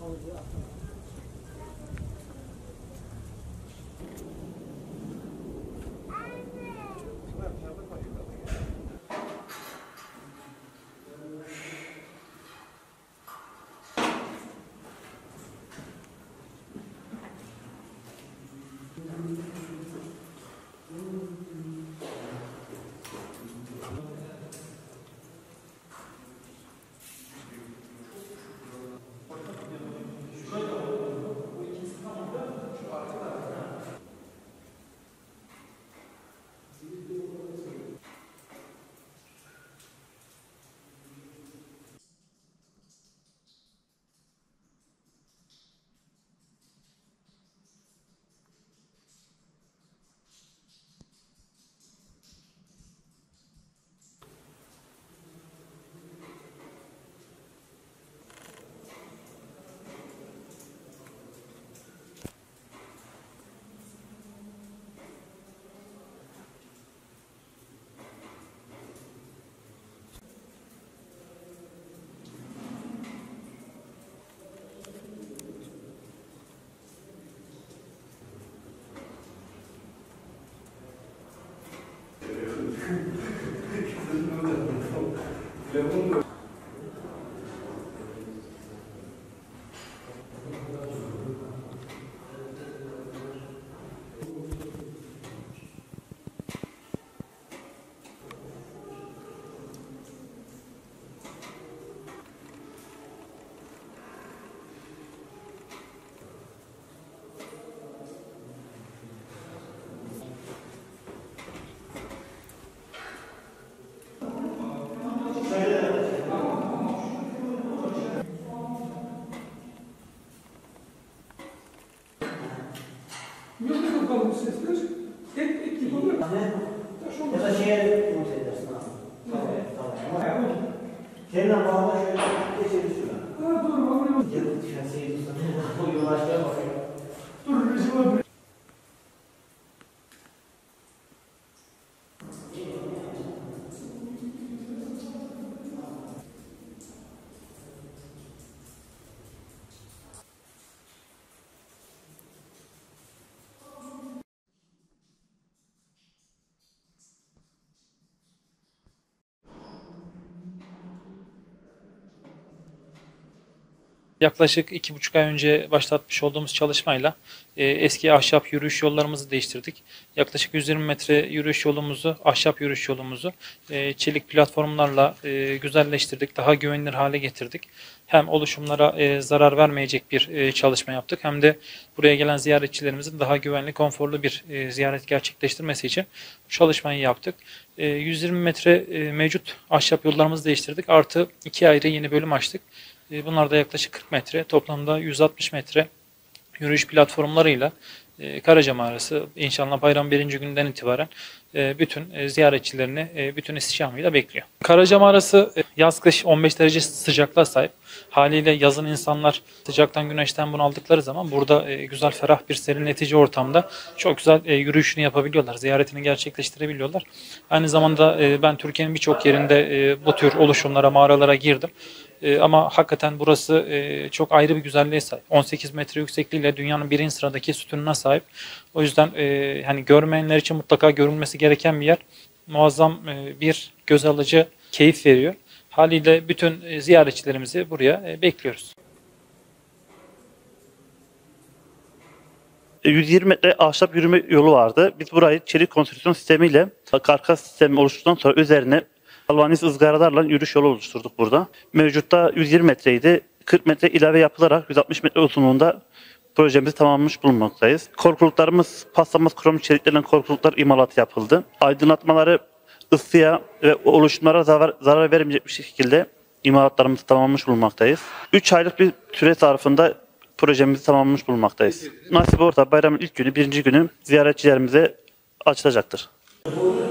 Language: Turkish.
Yok bakalım sesler. Ek gibi olur. Ya da şeye umut edersin aslında. Tamam. Seninle bağlı şöyle geçeriz şuna. Ha doğru. Yakıt düşen seyir tutsun. Bu yol aşağıya bakıyor. Dur resim abi. Yaklaşık 2,5 ay önce başlatmış olduğumuz çalışmayla eski ahşap yürüyüş yollarımızı değiştirdik. Yaklaşık 120 metre yürüyüş yolumuzu, ahşap yürüyüş yolumuzu çelik platformlarla güzelleştirdik. Daha güvenilir hale getirdik. Hem oluşumlara zarar vermeyecek bir çalışma yaptık, hem de buraya gelen ziyaretçilerimizin daha güvenli, konforlu bir ziyaret gerçekleştirmesi için bu çalışmayı yaptık. 120 metre mevcut ahşap yollarımızı değiştirdik. Artı 2 ayrı yeni bölüm açtık. Bunlar da yaklaşık 40 metre, toplamda 160 metre yürüyüş platformlarıyla Karaca Mağarası inşallah bayram 1. günden itibaren bütün ziyaretçilerini bütün istihdamıyla bekliyor. Karaca Mağarası yaz-kış 15 derece sıcaklığa sahip. Haliyle yazın insanlar sıcaktan, güneşten bunaldıkları zaman burada güzel, ferah bir serinletici ortamda çok güzel yürüyüşünü yapabiliyorlar, ziyaretini gerçekleştirebiliyorlar. Aynı zamanda ben Türkiye'nin birçok yerinde bu tür oluşumlara, mağaralara girdim. Ama hakikaten burası çok ayrı bir güzelliğe sahip. 18 metre yüksekliğiyle dünyanın birinci sıradaki sütununa sahip. O yüzden hani görmeyenler için mutlaka görülmesi gereken bir yer. Muazzam bir göz alıcı keyif veriyor. Haliyle bütün ziyaretçilerimizi buraya bekliyoruz. 120 metre ahşap yürüme yolu vardı. Biz burayı çelik konstrüksiyon sistemiyle karkas sistemi oluşturduktan sonra üzerine galvaniz ızgaralarla yürüyüş yolu oluşturduk burada. Mevcutta 120 metreydi. 40 metre ilave yapılarak 160 metre uzunluğunda projemizi tamamlamış bulunmaktayız. Korkuluklarımız, paslanmaz krom çeliklerden korkuluklar imalatı yapıldı. Aydınlatmaları ısıya ve oluşumlara zarar vermeyecek bir şekilde imalatlarımızı tamamlamış bulunmaktayız. 3 aylık bir süre zarfında projemizi tamamlamış bulunmaktayız. Nasip olursa bayramın ilk günü, 1. günü ziyaretçilerimize açılacaktır.